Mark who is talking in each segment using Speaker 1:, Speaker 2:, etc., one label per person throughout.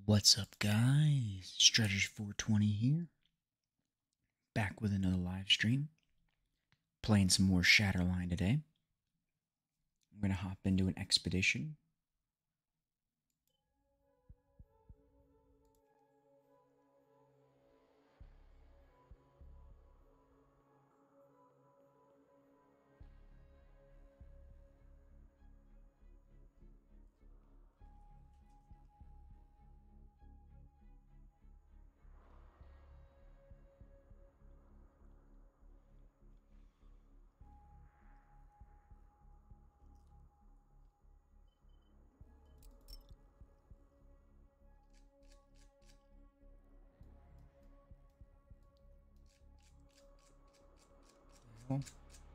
Speaker 1: What's up, guys? Strategy420 here. Back with another live stream. Playing some more Shatterline today. I'm going to hop into an expedition. Alright.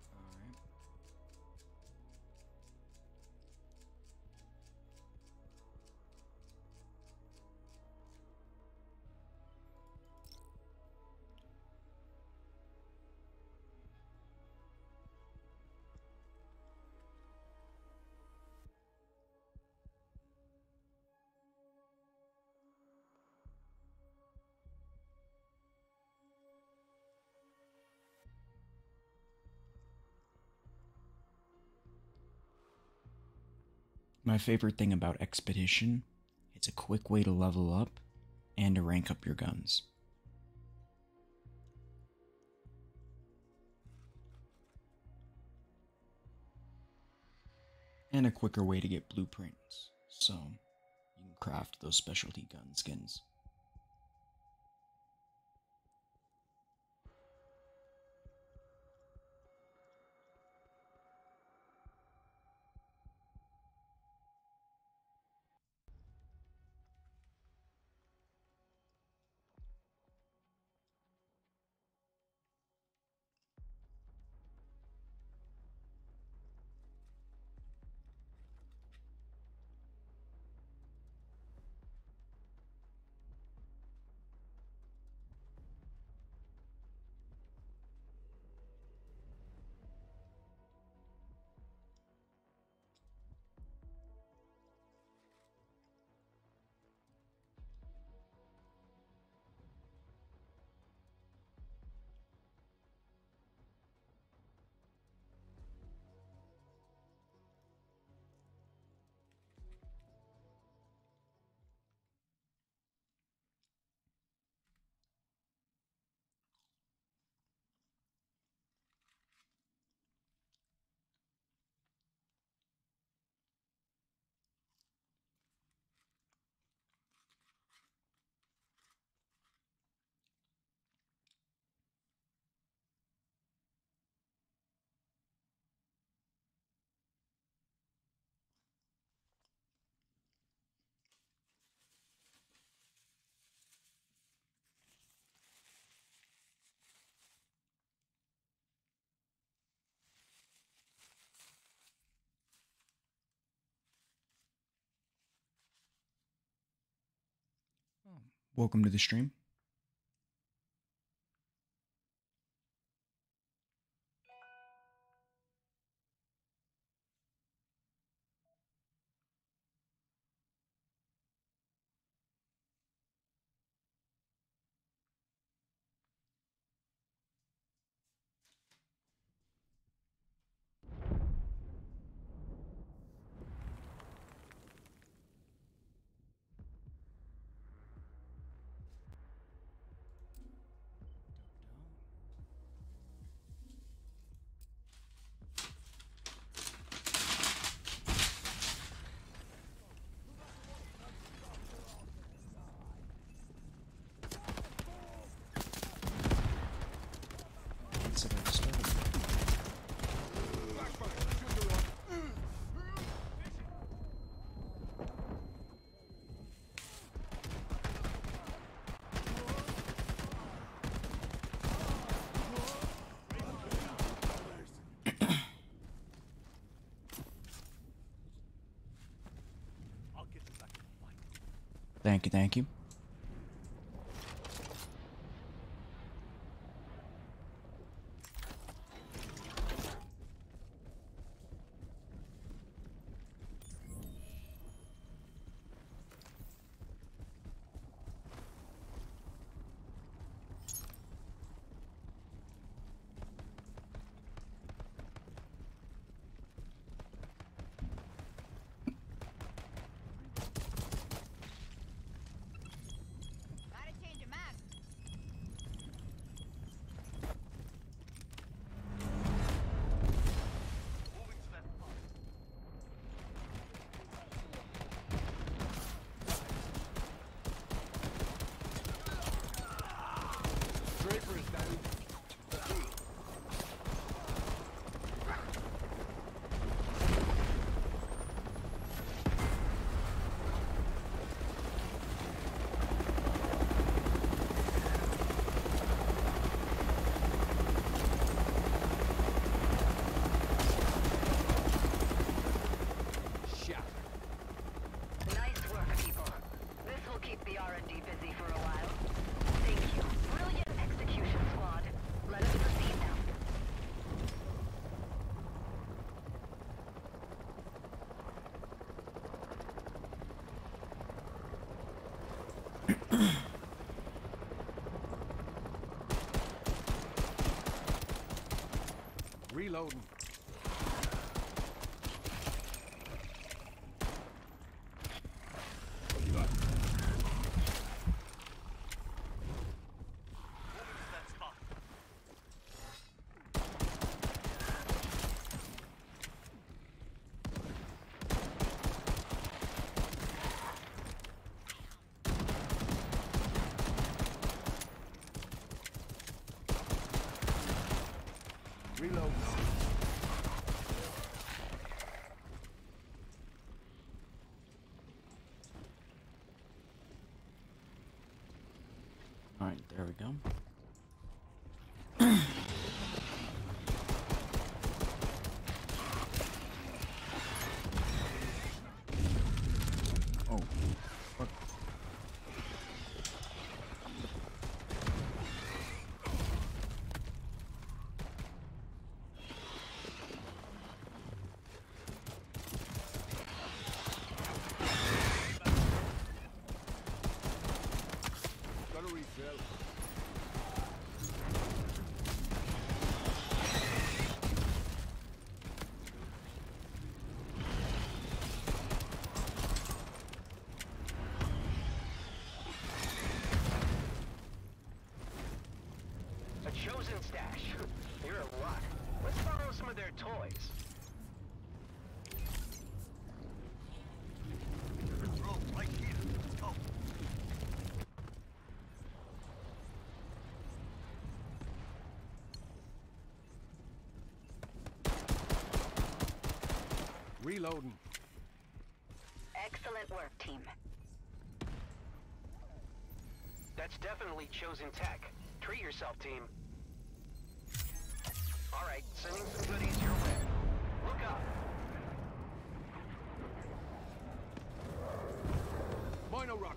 Speaker 1: My favorite thing about Expedition, it's a quick way to level up and to rank up your guns. And a quicker way to get blueprints, so you can craft those specialty gun skins. Welcome to the stream. Thank you, thank you.
Speaker 2: Reloading. Reload.
Speaker 1: Alright, there we go. Oh, fuck.
Speaker 2: Got a refill.
Speaker 3: A chosen stash. You're a lot. Let's borrow some of their toys. Right here. Oh.
Speaker 2: Reloading.
Speaker 4: Excellent work, team.
Speaker 3: That's definitely chosen tech. Treat yourself, team. All right, sending some goodies your way. Look up.
Speaker 2: Minor rockets.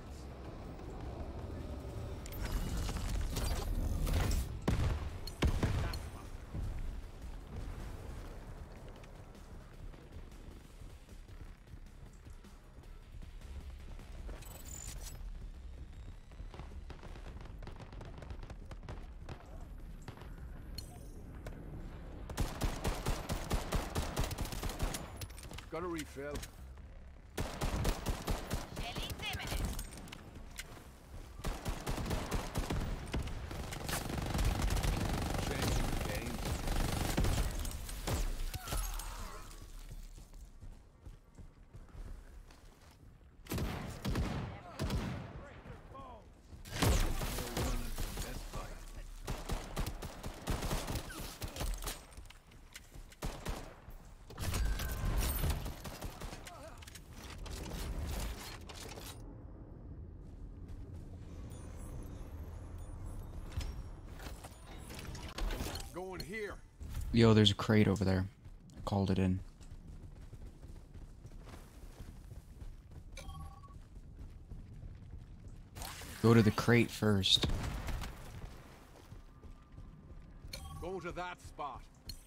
Speaker 2: Got a refill. Changing the game. Going here.
Speaker 1: Yo, there's a crate over there. I called it in. Go to the crate first.
Speaker 2: Go to that spot.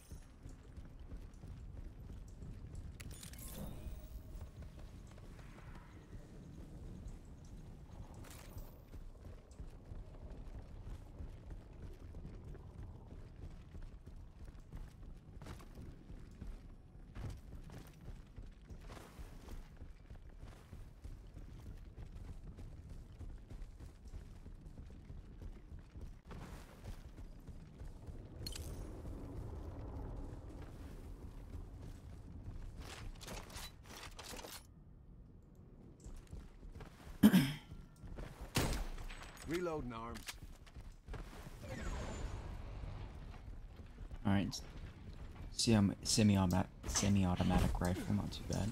Speaker 2: Reloading arms.
Speaker 1: Alright. Semi-automatic rifle, not too bad.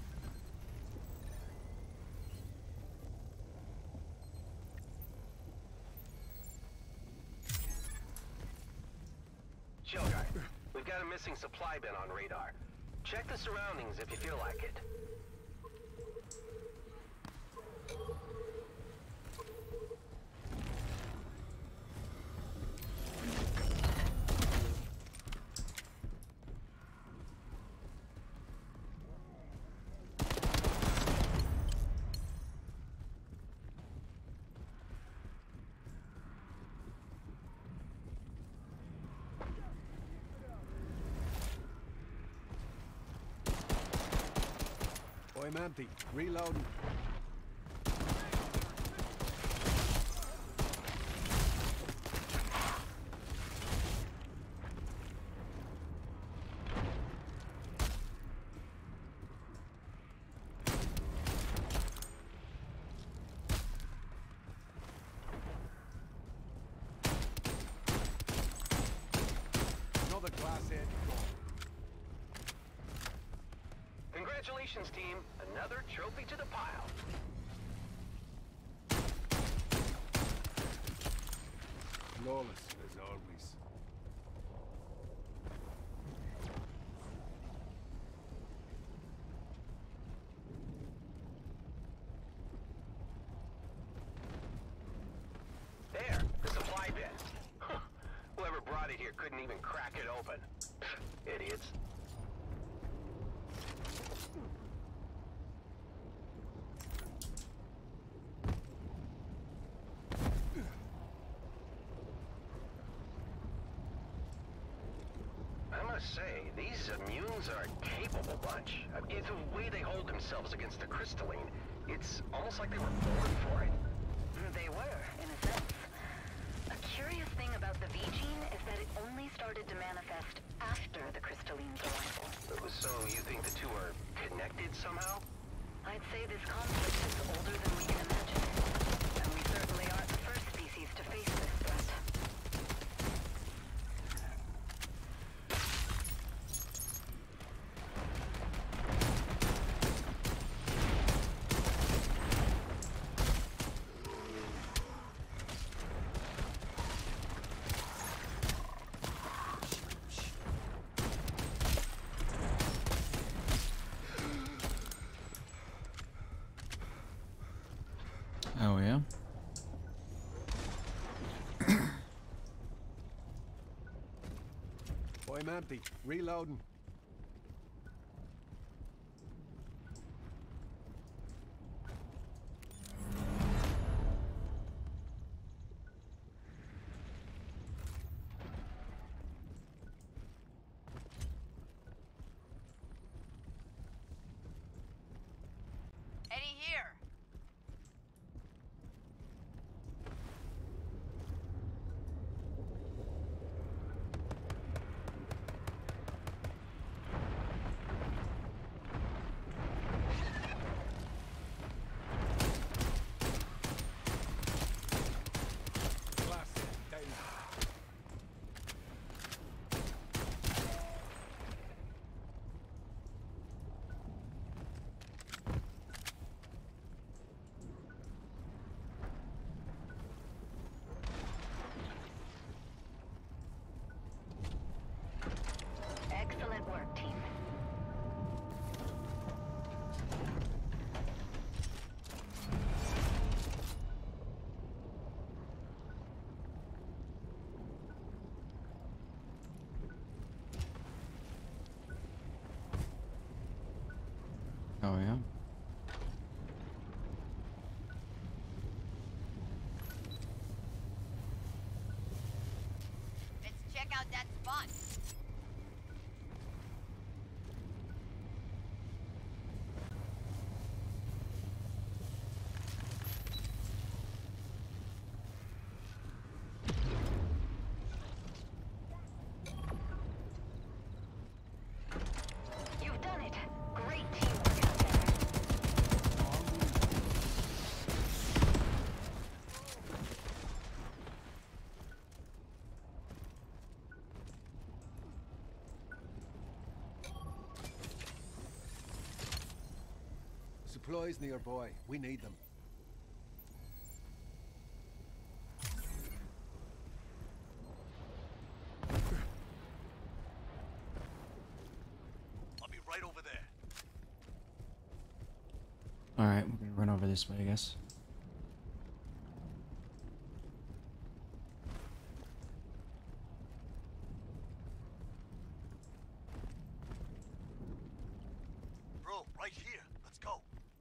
Speaker 3: Shogun, we've got a missing supply bin on radar. Check the surroundings if you feel like it.
Speaker 2: I'm empty. Reloading. Another glass head gone.
Speaker 3: Congratulations, team. Another trophy to the pile.
Speaker 2: Flawless, as always.
Speaker 3: There, the supply bin. Huh. Whoever brought it here couldn't even crack it open. Idiots. I must say, these immunes are a capable bunch. It's the way they hold themselves against the crystalline. It's almost like they were born for it.
Speaker 4: They were, in a sense. A curious thing about the V gene is that it only started to manifest after the crystalline's arrival.
Speaker 3: So you think the two are connected somehow?
Speaker 4: I'd say this conflict is older than we can imagine. And we certainly aren't the first species to face this threat.
Speaker 1: Oh, yeah?
Speaker 2: I'm empty. Reloading.
Speaker 4: Eddie here.
Speaker 2: Glass head down.
Speaker 4: Excellent work, team.
Speaker 1: Oh, yeah?
Speaker 5: Let's check out that spot.
Speaker 4: You've done it. Great teamwork out there.
Speaker 2: Supplies nearby. We need them.
Speaker 3: I'll be right over there.
Speaker 1: Alright, we're gonna run over this way, I guess.
Speaker 3: Bro, right here. Let's go.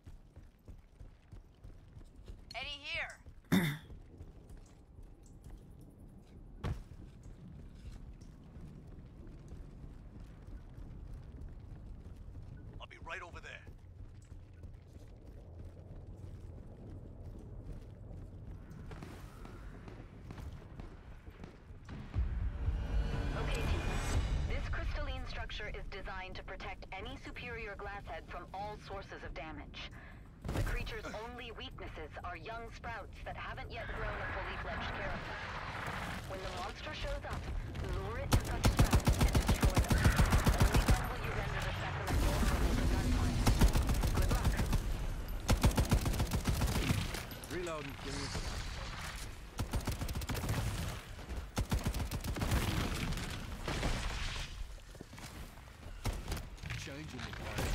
Speaker 5: Eddie here.
Speaker 3: I'll be right over there.
Speaker 4: structure is designed to protect any superior glasshead from all sources of damage. The creature's only weaknesses are young sprouts that haven't yet grown a fully fledged carapace. When the monster shows up, lure it to such sprouts and destroy them. Only then will you render the specimen vulnerable to gunfire. Good luck.
Speaker 2: Reloading. Give me a sec. Changing the plan.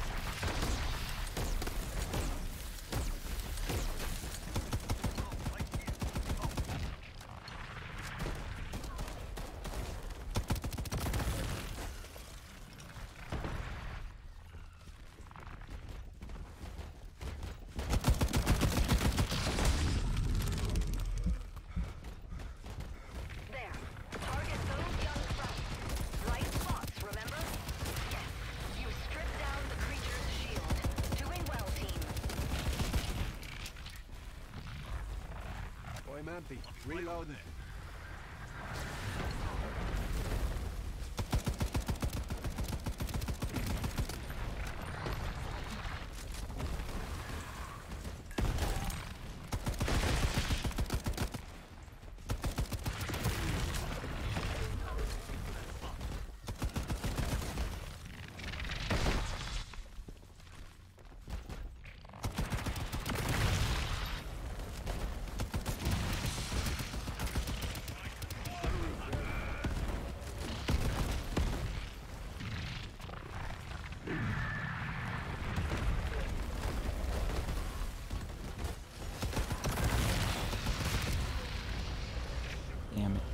Speaker 4: There. Target those young sprouts. Right spots, remember? Yes. You stripped down the creature's shield. Doing well, team.
Speaker 2: I'm empty. Reloading.
Speaker 1: Damn it.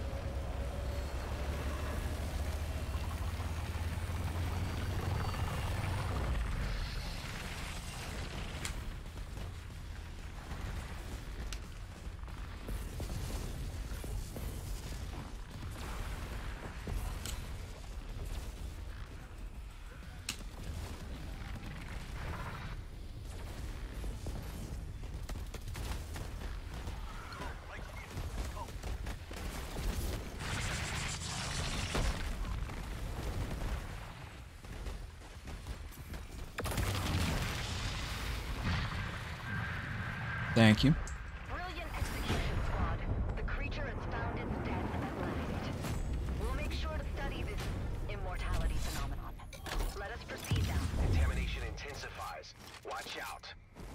Speaker 1: Thank you.
Speaker 4: Brilliant execution, squad. The creature has found its death at last. We'll make sure to study this immortality phenomenon. Let us proceed now.
Speaker 3: Contamination intensifies. Watch out.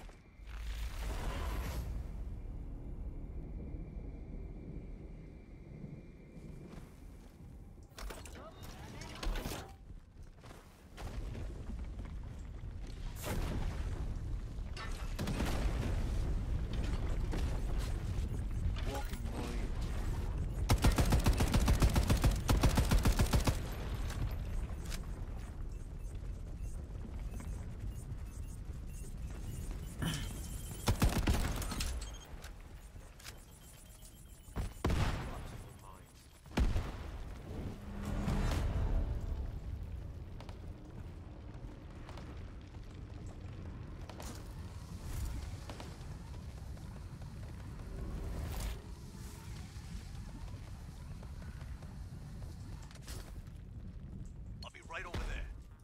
Speaker 2: Walking mine.
Speaker 6: I'll be right over there.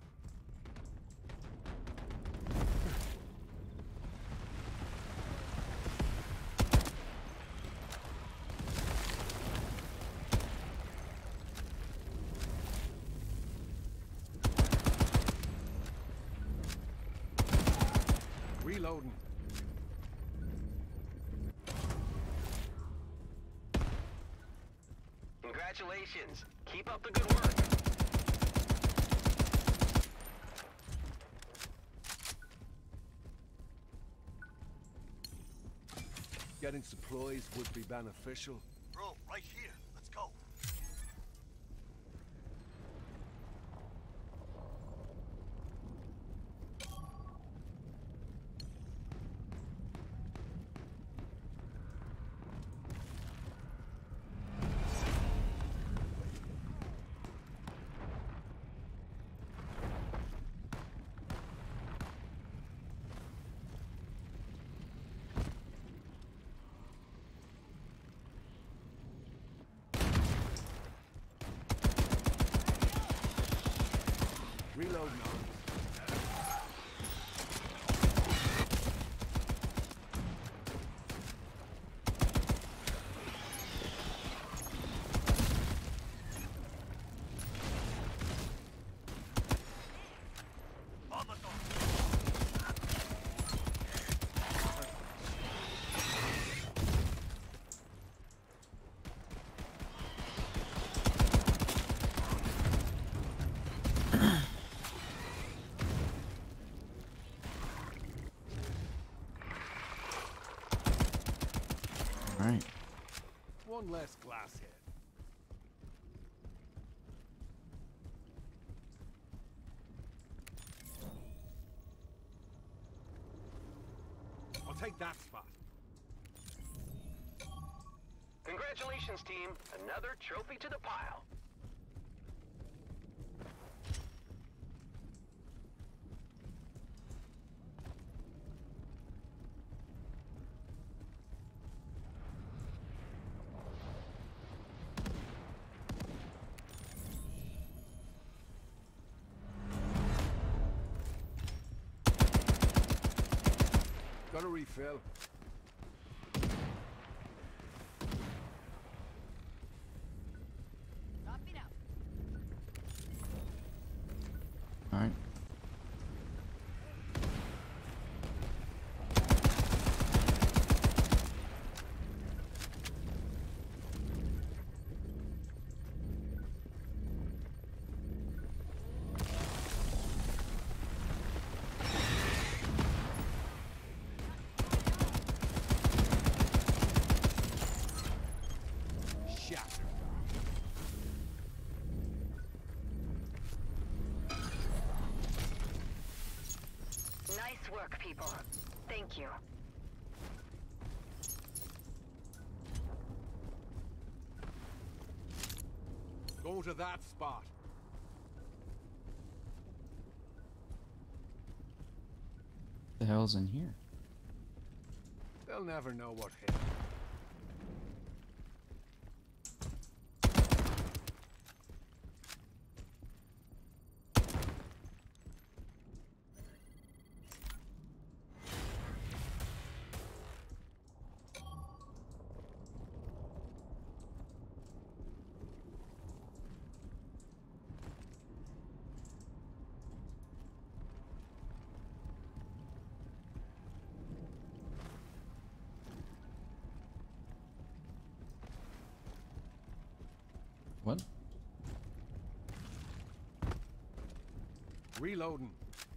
Speaker 2: Reloading.
Speaker 3: Congratulations. Keep up the good work.
Speaker 2: Getting supplies would be beneficial.
Speaker 6: Bro, right here. Let's go.
Speaker 1: Alright.
Speaker 2: One less glass head. I'll take that spot.
Speaker 3: Congratulations, team. Another trophy to the pile.
Speaker 2: Got a refill.
Speaker 5: Copy now.
Speaker 1: Alright.
Speaker 2: Shattered.
Speaker 4: Nice work, people. Thank you.
Speaker 2: Go to that spot.
Speaker 1: The hell's in here?
Speaker 2: They'll never know what hit.
Speaker 1: What?
Speaker 2: Reloading.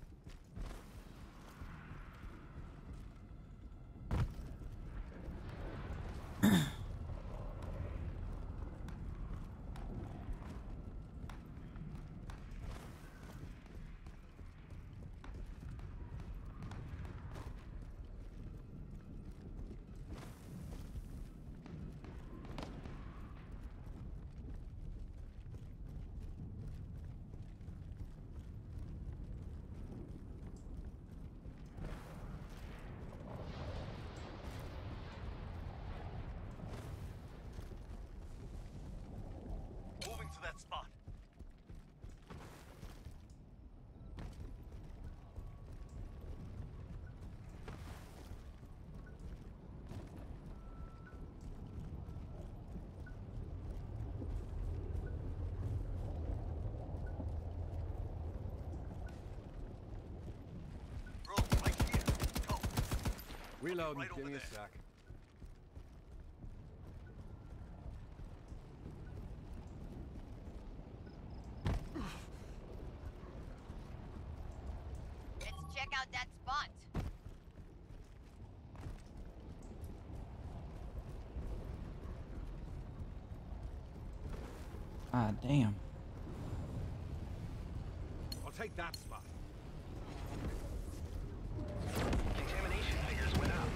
Speaker 6: Moving to that spot. Bro, right here. Go.
Speaker 2: Reloading.
Speaker 6: Right
Speaker 2: Give
Speaker 6: over
Speaker 2: me a
Speaker 6: there.
Speaker 2: sec.
Speaker 5: Let's check out that spot.
Speaker 1: Ah, damn.
Speaker 2: I'll take that spot.
Speaker 3: Contamination figures went out.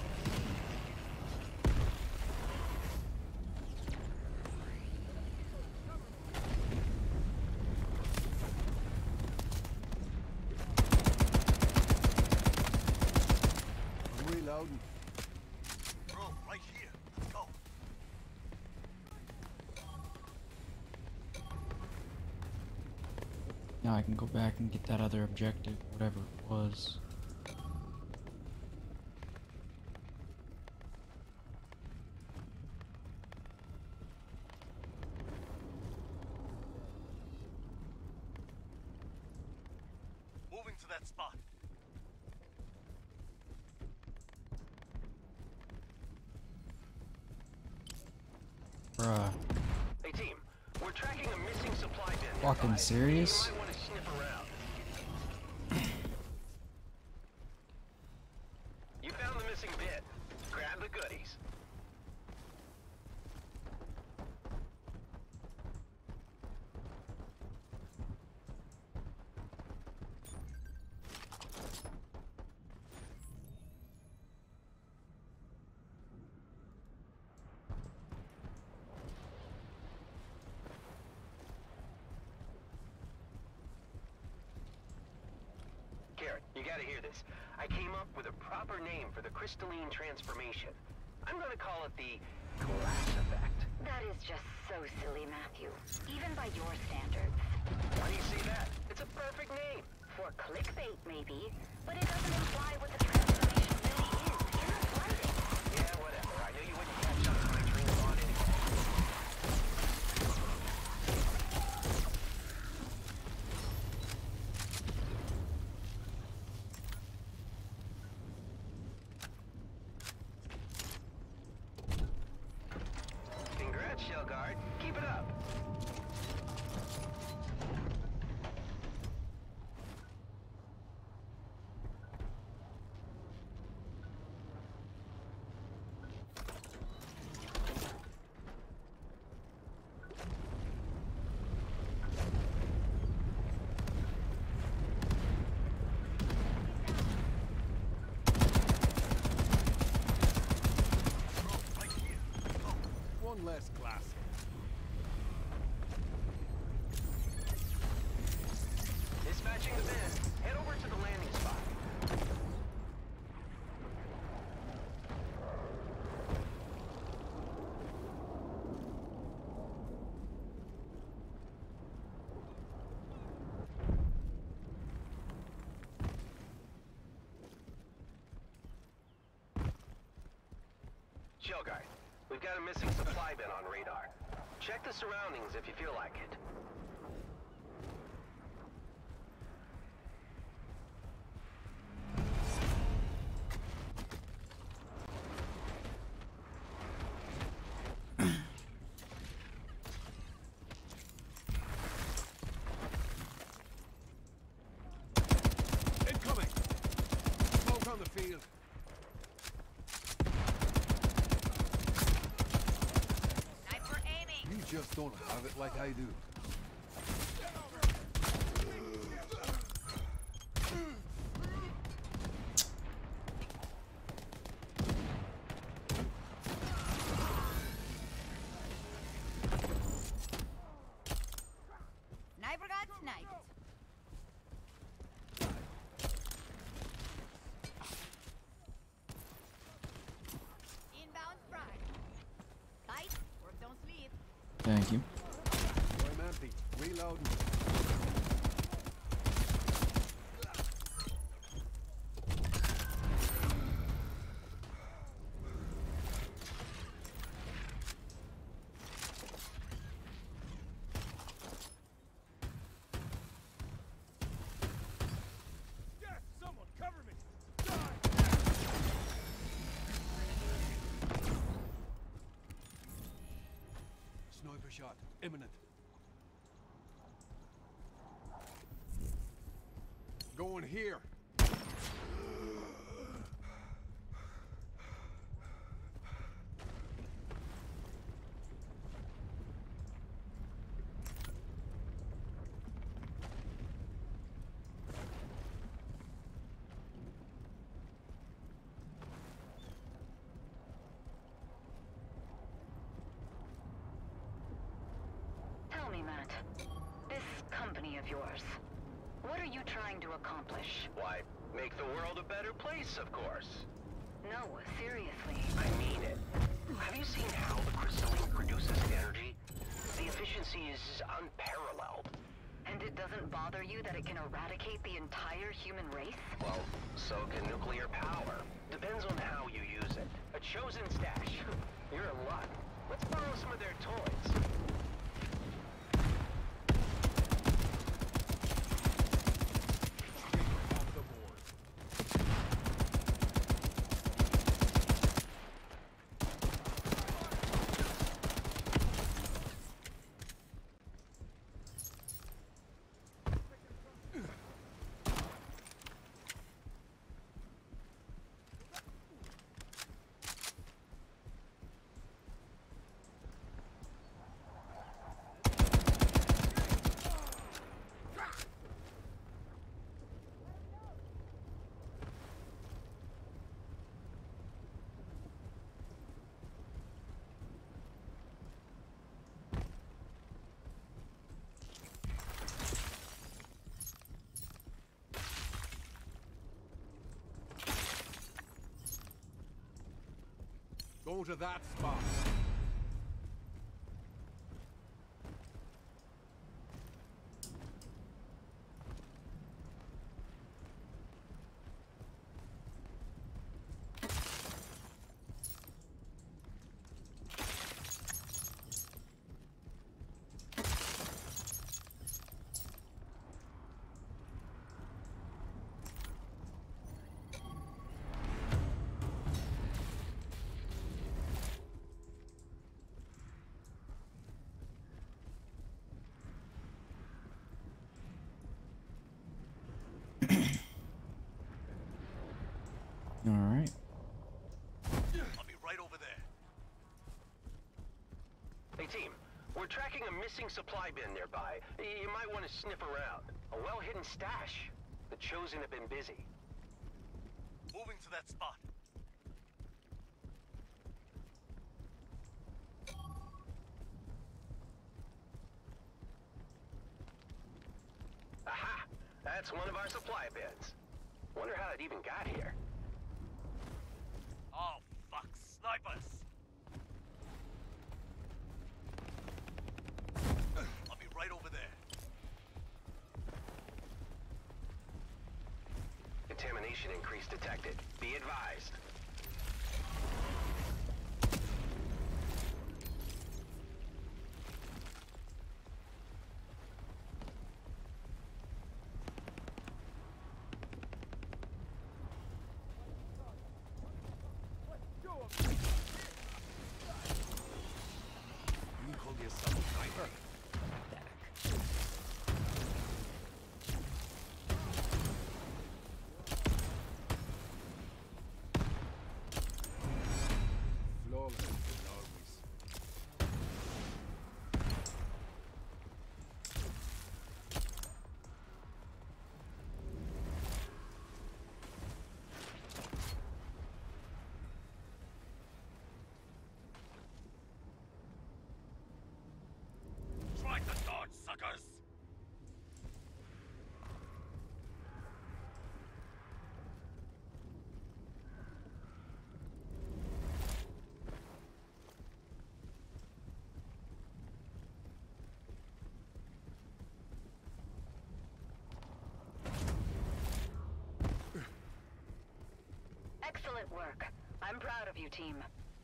Speaker 2: I'm reloading.
Speaker 6: Bro, right here. Let's go.
Speaker 1: Now I can go back and get that other objective, whatever it was.
Speaker 6: Moving to that spot.
Speaker 1: Bruh.
Speaker 3: Hey, team. We're tracking a missing supply bin.
Speaker 1: Fucking
Speaker 3: nearby.
Speaker 1: serious?
Speaker 3: You might want to sniff around. You found the missing bit. Grab the goodies. is, I came up with a proper name for the crystalline transformation. I'm gonna call it the glass effect.
Speaker 4: That is just so silly, Matthew. Even by your standards.
Speaker 3: Why do you say that? It's a perfect name.
Speaker 4: For clickbait, maybe. But it doesn't imply what the transformation really is. You're not writing.
Speaker 3: Yeah, whatever. I knew you wouldn't catch on to my train of thought anyway. Congrats, Shellguard. Keep it up.
Speaker 2: One less glass.
Speaker 3: Dispatching the bin. Head over to the landing spot. Shellguard, we've got a missing supply bin on radar. Check the surroundings if you feel like it.
Speaker 2: Incoming! Smoke on the field.
Speaker 5: Sniper aiming.
Speaker 2: You just don't have it like I do.
Speaker 5: Sniper got sniped. Inbound frag. Tight. Work don't sleep.
Speaker 1: Thank you.
Speaker 2: I'm empty. Reloading. Yes! Someone cover me! Sniper shot. Imminent. Going here.
Speaker 4: Tell me, Matt. This company of yours. What are you trying to accomplish?
Speaker 3: Why, make the world a better place, of course.
Speaker 4: No, seriously.
Speaker 3: I mean it. Have you seen how the crystalline produces energy? The efficiency is unparalleled.
Speaker 4: And it doesn't bother you that it can eradicate the entire human race?
Speaker 3: Well, so can nuclear power. Depends on how you use it. A chosen stash. You're in luck. Let's borrow some of their toys.
Speaker 2: Off the board. Go to that spot.
Speaker 1: All right.
Speaker 6: I'll be right over there.
Speaker 3: Hey team, we're tracking a missing supply bin nearby. You might want to sniff around. A well-hidden stash. The Chosen have been busy.
Speaker 6: Moving to that spot.
Speaker 3: Aha! That's one of our supply bins. Wonder how it even got here.
Speaker 6: Oh, fuck. Snipers! I'll be right over there.
Speaker 3: Contamination increase detected. Be advised.
Speaker 2: You call yourself a sniper? Flawless as always.
Speaker 6: Try to dodge, suckers!
Speaker 4: Excellent work. I'm proud of you, team.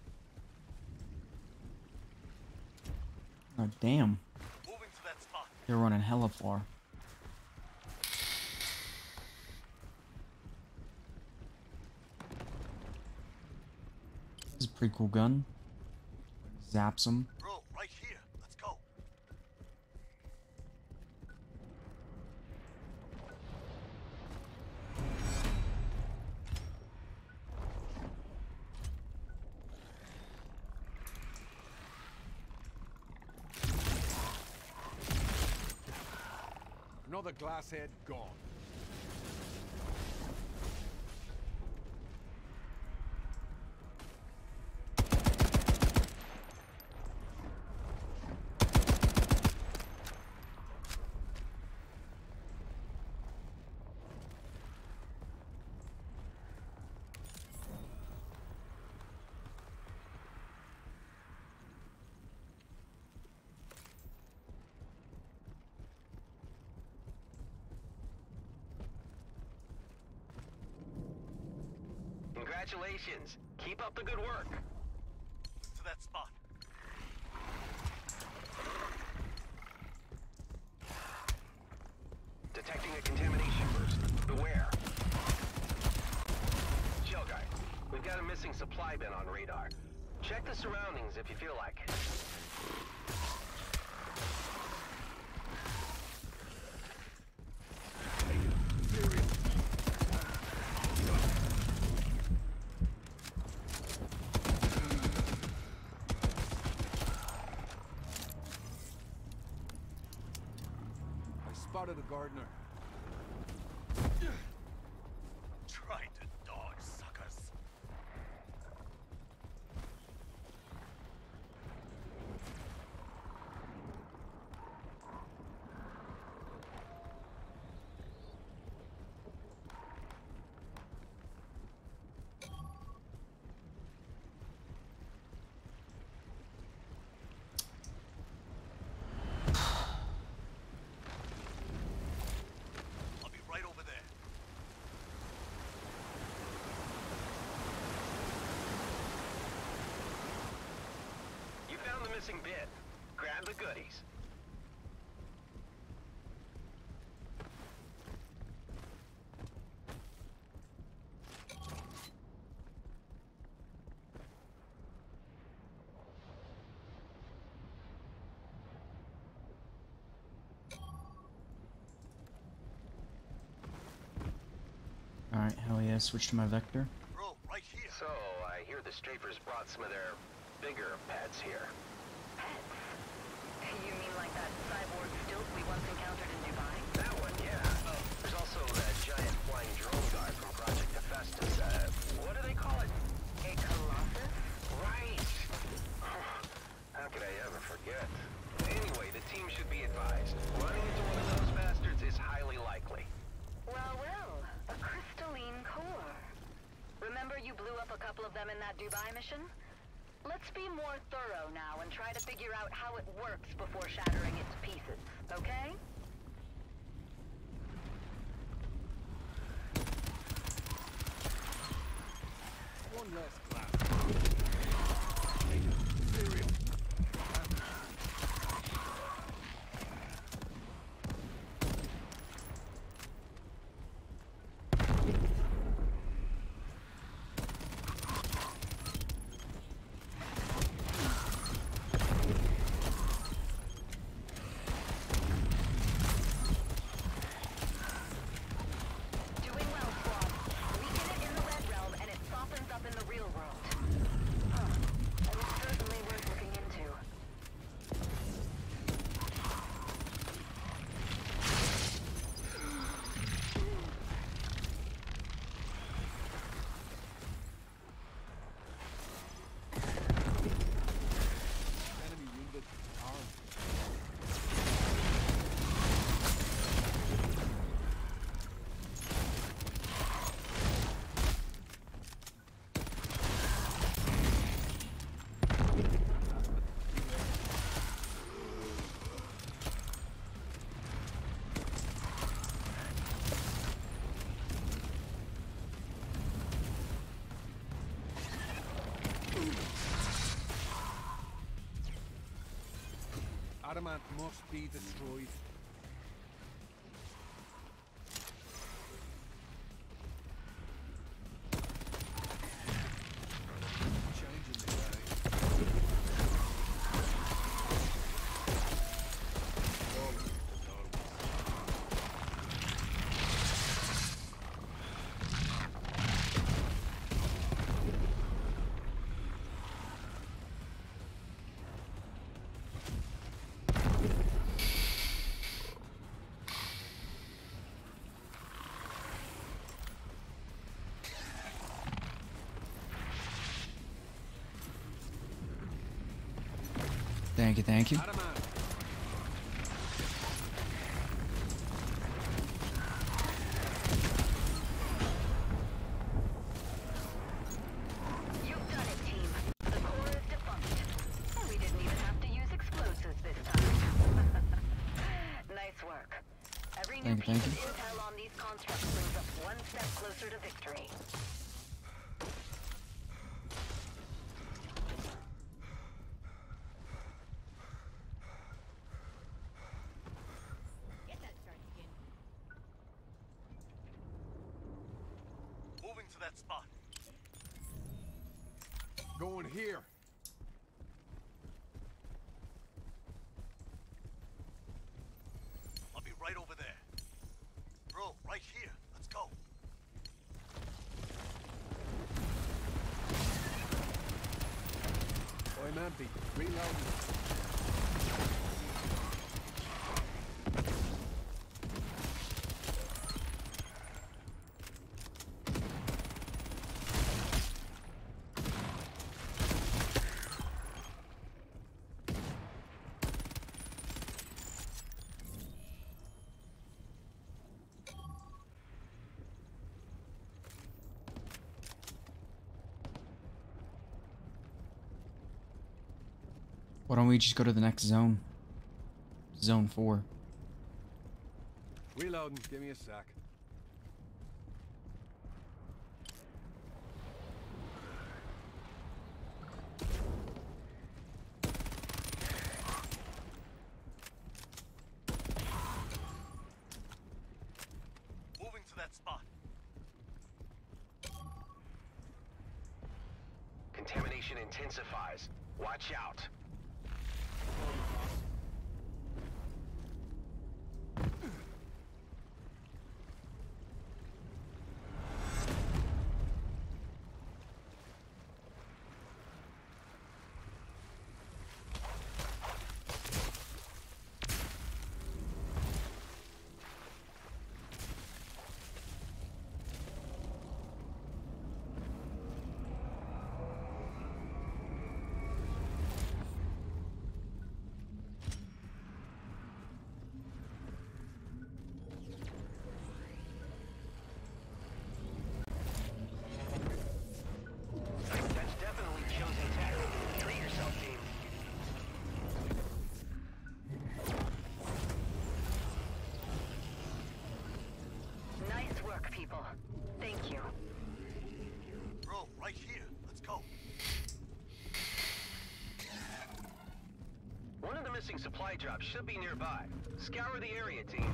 Speaker 1: Oh, damn.
Speaker 6: Moving to that spot.
Speaker 1: They're running hella far. This is a pretty cool gun. Zaps them.
Speaker 6: Bro, right here. Let's go.
Speaker 2: Another glass head gone.
Speaker 3: Congratulations. Keep up the good work.
Speaker 6: To that spot.
Speaker 3: Detecting a contamination burst. Beware. Chill, guy. We've got a missing supply bin on radar. Check the surroundings if you feel like it.
Speaker 2: I spotted a gardener.
Speaker 6: Try to dodge, suckers.
Speaker 3: missing bit. Grab the goodies.
Speaker 1: Alright, hell yeah, switch to my vector.
Speaker 6: Bro, right here.
Speaker 3: So, I hear the strafers brought some of their bigger pets here.
Speaker 4: Pets? You mean like that cyborg stilt we once encountered in Dubai?
Speaker 3: That one, yeah. There's also that giant flying drone guy from Project Hephaestus. What do they call it?
Speaker 4: A colossus?
Speaker 3: Right! How could I ever forget? Anyway, the team should be advised. Running into one of those bastards is highly likely.
Speaker 4: Well, well, a crystalline core. Remember you blew up a couple of them in that Dubai mission? Let's be more thorough now and try to figure out how it works before shattering it to pieces, okay?
Speaker 2: One less clap. Serious.
Speaker 4: Doing well, squad. Weaken it in the Red Realm and it softens up in the real world. Huh. And it's certainly worth looking into.
Speaker 2: Enemy unit armed. Adamant must be destroyed. Changing the way.
Speaker 1: Thank you, thank you.
Speaker 2: Adamant.
Speaker 4: You've done it, team. The core is defunct. And we didn't even have to use explosives this time. Nice work. Every new
Speaker 1: Thank
Speaker 4: piece
Speaker 1: you.
Speaker 4: of intel on these constructs brings us one step closer to victory.
Speaker 5: Get that shark skin.
Speaker 6: Moving to that spot.
Speaker 2: Going here.
Speaker 6: I'll be right over there. Bro, right here. Let's go.
Speaker 2: I'm empty. Reloading.
Speaker 1: Why don't we just go to the next zone? Zone 4.
Speaker 2: Reloading. Give me a sec.
Speaker 3: situation intensifies. Watch out. That's definitely chosen tactic. Treat yourself, team.
Speaker 4: Nice work, people. Thank you.
Speaker 6: Bro, right here. Let's go.
Speaker 3: One of the missing supply drops should be nearby. Scour the area, team.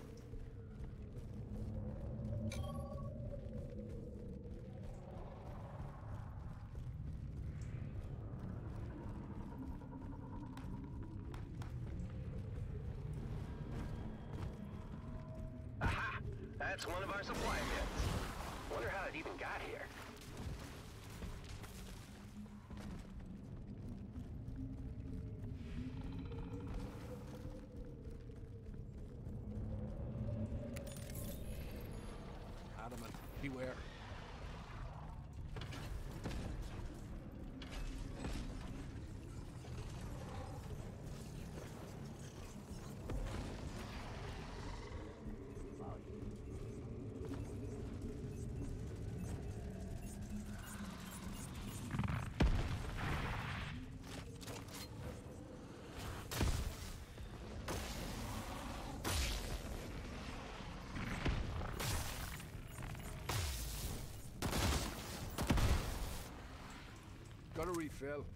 Speaker 3: Aha! That's one of our supply bins. Wonder how it even got here.
Speaker 2: Adamant. Beware. Got a refill.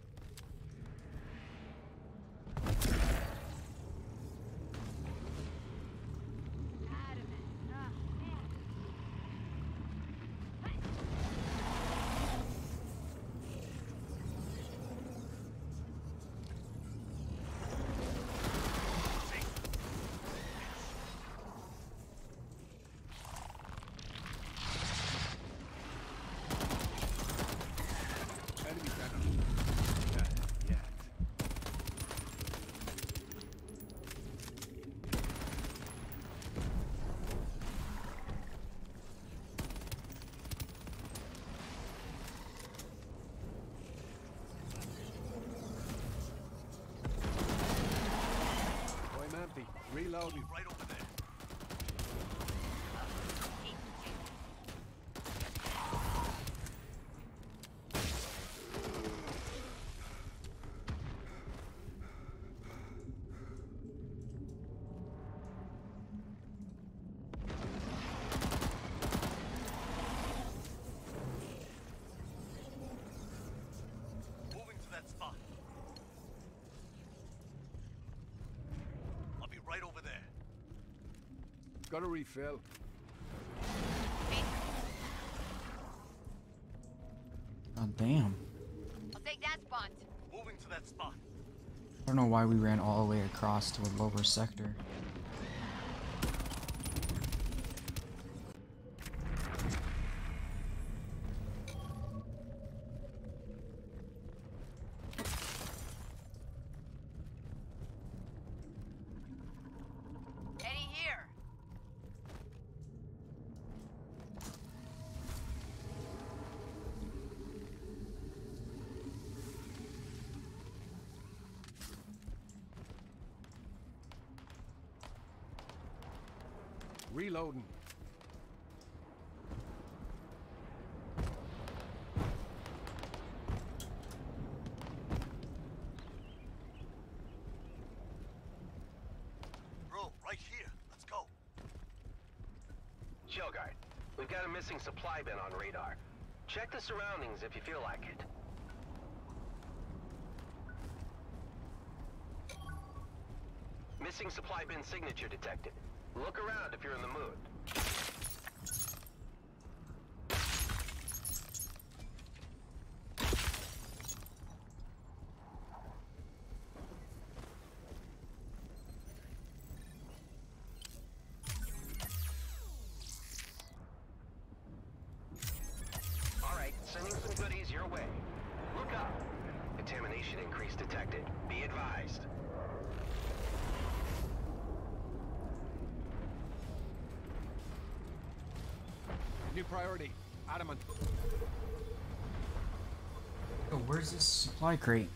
Speaker 2: Enemy venom. Yeah. I'm empty. Reloading.
Speaker 6: Right over there. Moving to that spot. I'll be right over there.
Speaker 2: Got a refill.
Speaker 1: Oh, damn.
Speaker 5: I'll take that spot.
Speaker 6: Moving to that spot.
Speaker 1: I don't know why we ran all the way across to a lower sector.
Speaker 5: Eddie here.
Speaker 2: Reloading.
Speaker 6: Bro, right here. Let's go.
Speaker 3: Shellguard, we've got a missing supply bin on radar. Check the surroundings if you feel like it. Missing supply bin signature detected. Look around if you're in the mood. supplies detected. Be advised.
Speaker 2: New priority. Adamant.
Speaker 1: Oh, where's this supply crate?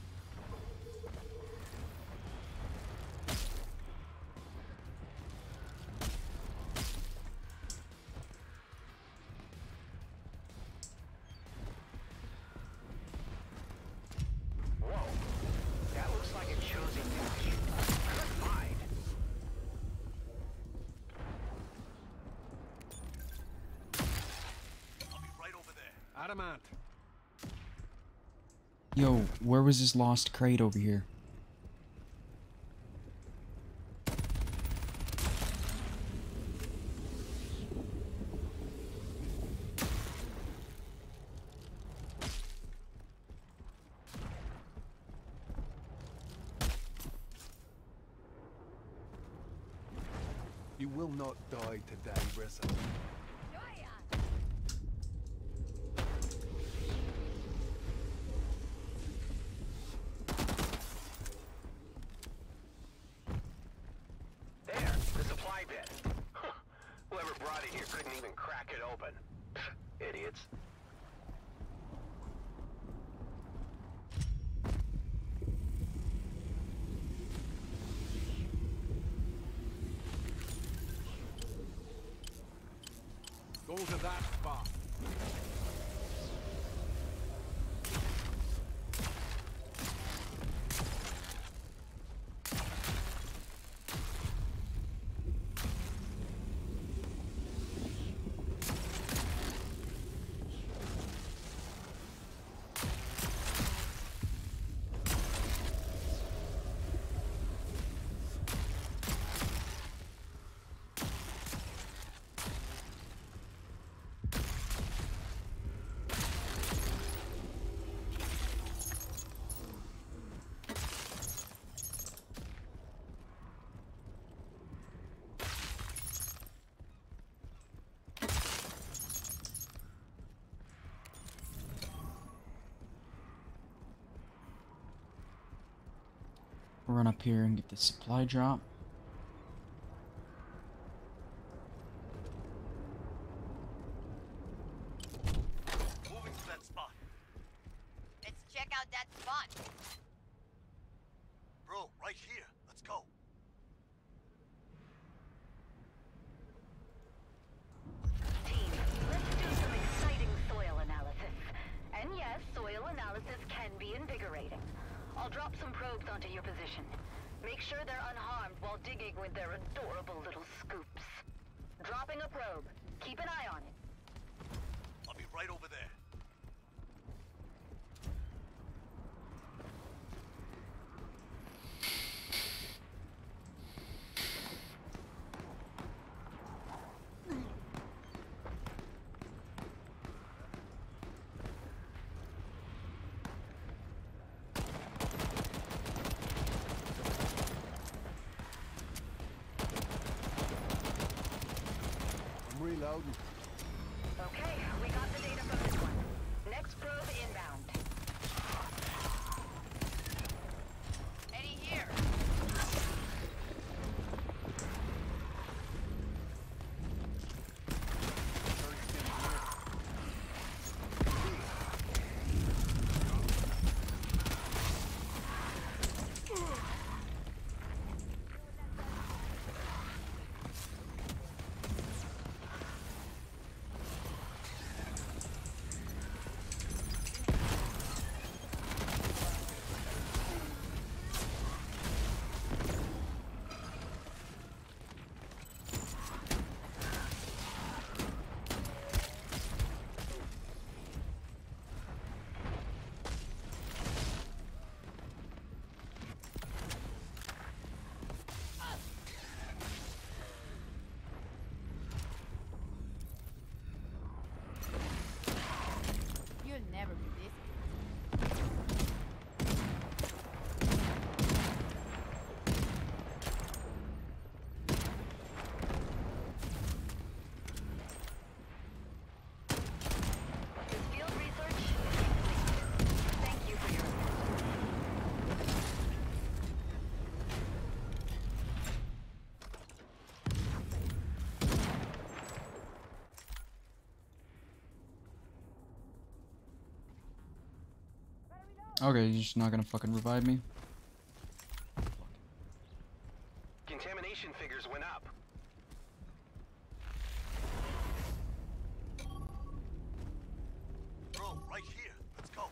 Speaker 3: Whoa. That looks like a chosen cache. Good find.
Speaker 6: I'll be right over there.
Speaker 2: Adamant.
Speaker 1: Yo, where was this lost crate over here?
Speaker 2: You will not die today, Brisson.
Speaker 3: There, the supply bin. Huh. Whoever brought it here couldn't even crack it open. Idiots.
Speaker 2: Go to that spot.
Speaker 1: Run up here and get the supply drop.
Speaker 6: Moving to that spot.
Speaker 5: Let's check out that spot.
Speaker 6: Bro, right here. Let's go.
Speaker 4: Team, let's do some exciting soil analysis. And yes, soil analysis can be invigorating. I'll drop some probes onto your position. Make sure they're unharmed while digging with their adorable little scoops. Dropping a probe. Keep an eye on it.
Speaker 6: I'll be right over there.
Speaker 2: I'm reloading.
Speaker 4: Okay, we got the data from this one. Next probe inbound.
Speaker 5: Eddie here.
Speaker 1: Okay, you're just not gonna fucking revive me?
Speaker 3: Contamination figures went up.
Speaker 6: Bro, right here. Let's go.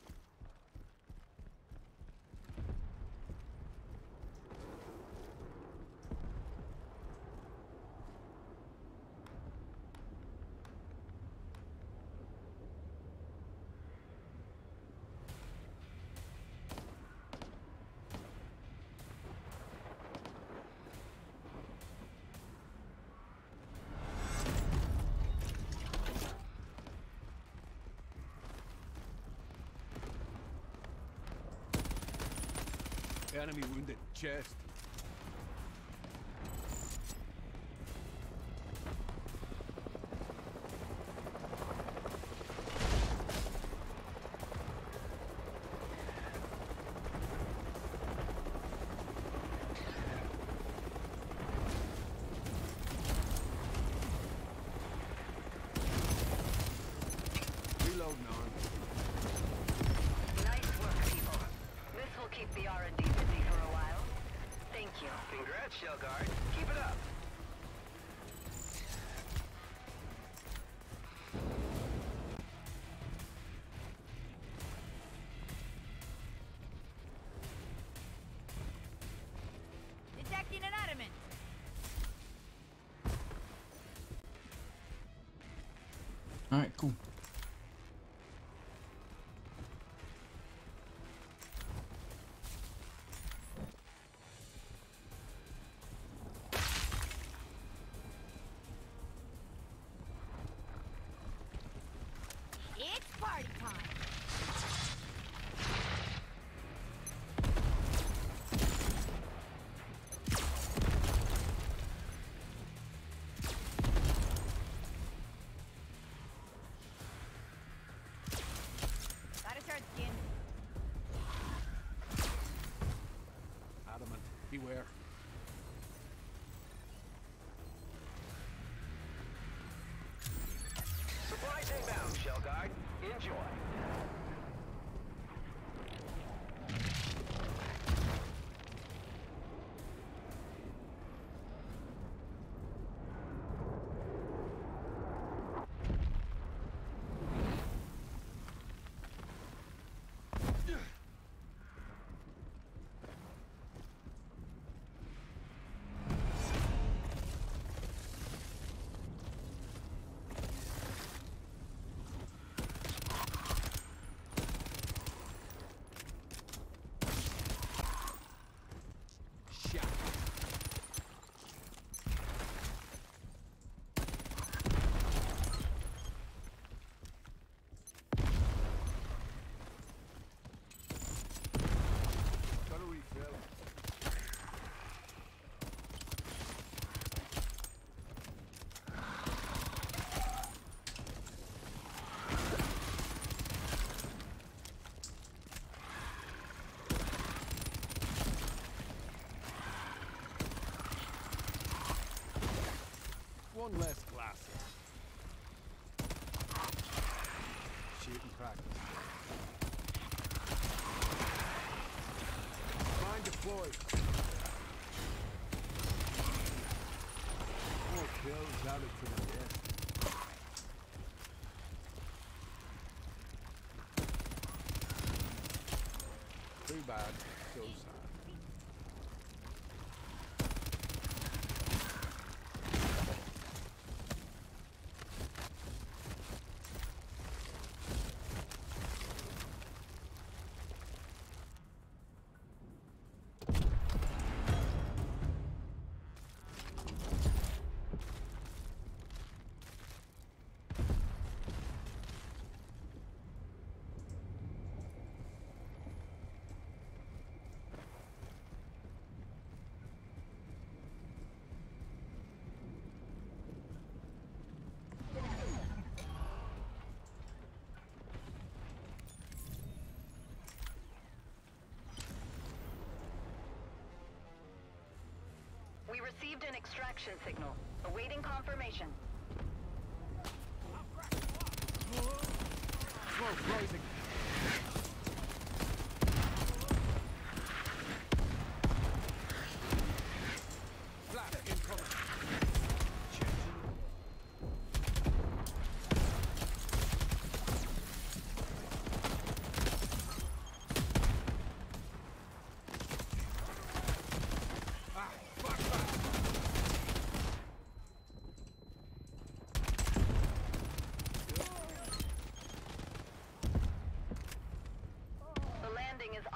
Speaker 2: Enemy wounded. Chest. Reloading on.
Speaker 4: Nice work, people. This will keep the R&D busy for a while. Thank you.
Speaker 3: Congrats, Shellguard. Keep it up.
Speaker 5: Detecting an adamant.
Speaker 1: Alright, cool.
Speaker 5: It's party time. Gotta start skin.
Speaker 2: Adamant. Beware.
Speaker 3: Supplies inbound, Shellguard. Enjoy.
Speaker 2: Shot. Got a refill. One less glass. Shooting practice. Mine deployed. More kills added to the death. Too bad. So sad.
Speaker 4: We received an extraction signal. Awaiting confirmation.
Speaker 2: Smoke rising.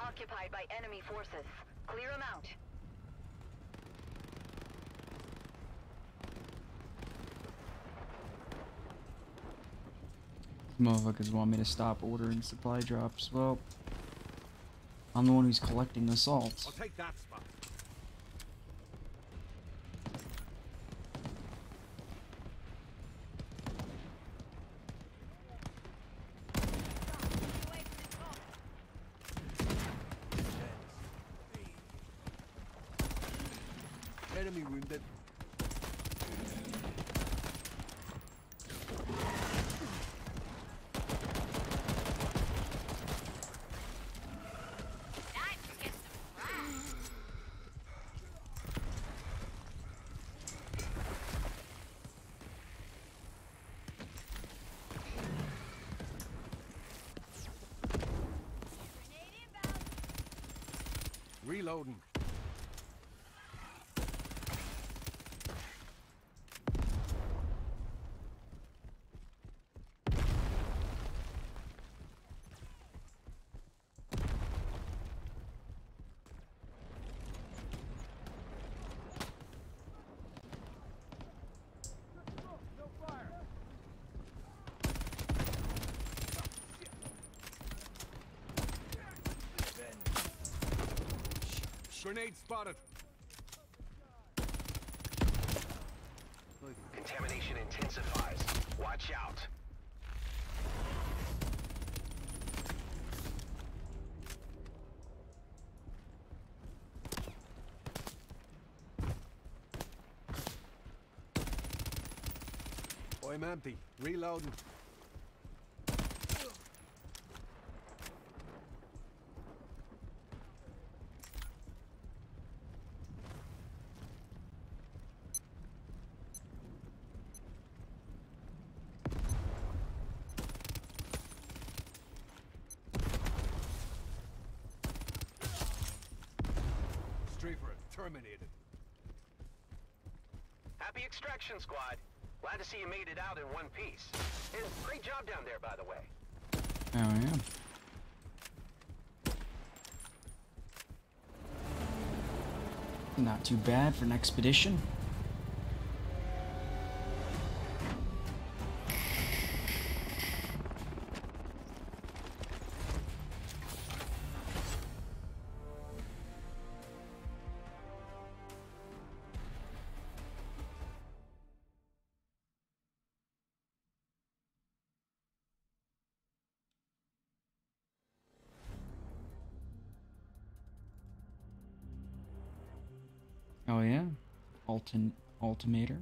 Speaker 4: occupied by enemy forces. Clear them out.
Speaker 1: Motherfuckers want me to stop ordering supply drops. Well, I'm the one who's collecting assaults.
Speaker 2: I'll take that spot. Enemy wounded. Reloading. Grenade spotted.
Speaker 3: Contamination intensifies. Watch out.
Speaker 2: I'm empty. Reloading. Strafer terminated.
Speaker 3: Happy extraction, squad. Glad to see you made it out in one piece. And great job down there, by the way.
Speaker 1: Oh, yeah. Not too bad for an expedition. Oh yeah, Altimeter.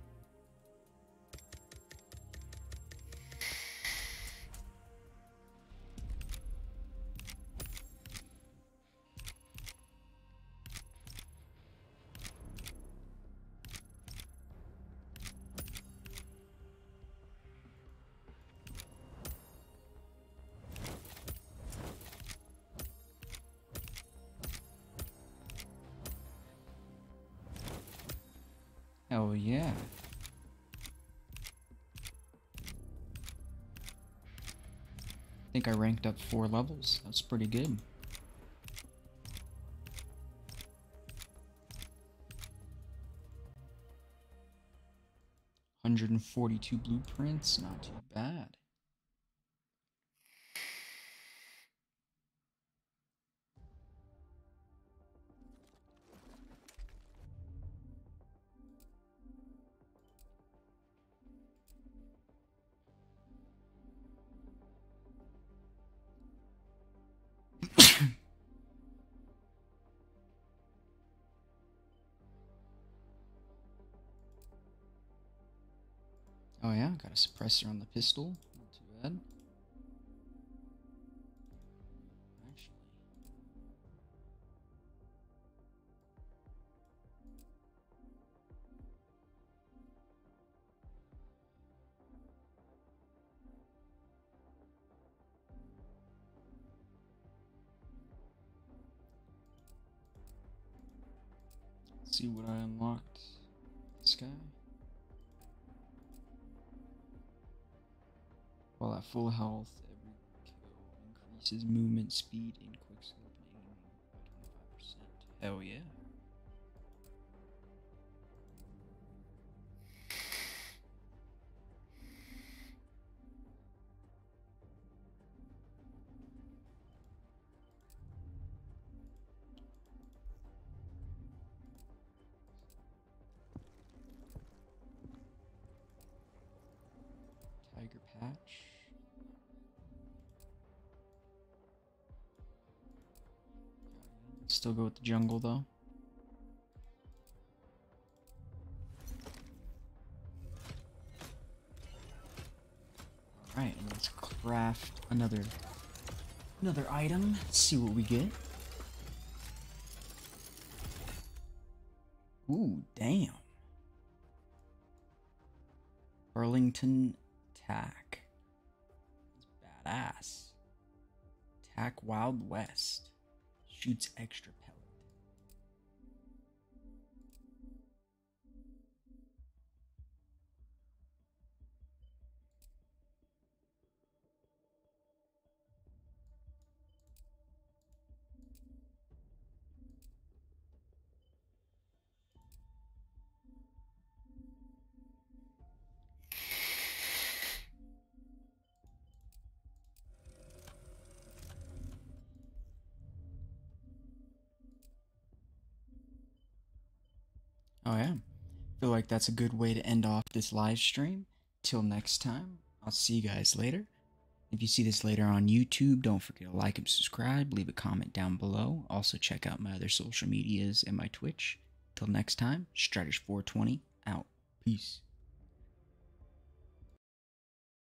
Speaker 1: Oh yeah. I think I ranked up 4 levels. That's pretty good. $142 blueprints, not too bad. Oh yeah, got a suppressor on the pistol. Not too bad. Actually. Let's see what I unlocked. This guy. While at full health, every kill increases movement speed and quickscoping. Hell yeah. Tiger patch. Still go with the jungle though. Alright, let's craft another item. See what we get. Ooh, damn. Burlington Tack. That's badass. Tack Wild West. Shoots extra pellet. Oh yeah. Feel like that's a good way to end off this live stream. Till next time, I'll see you guys later. If you see this later on YouTube, don't forget to like and subscribe, leave a comment down below. Also check out my other social medias and my Twitch. Till next time, Strategy420 out. Peace.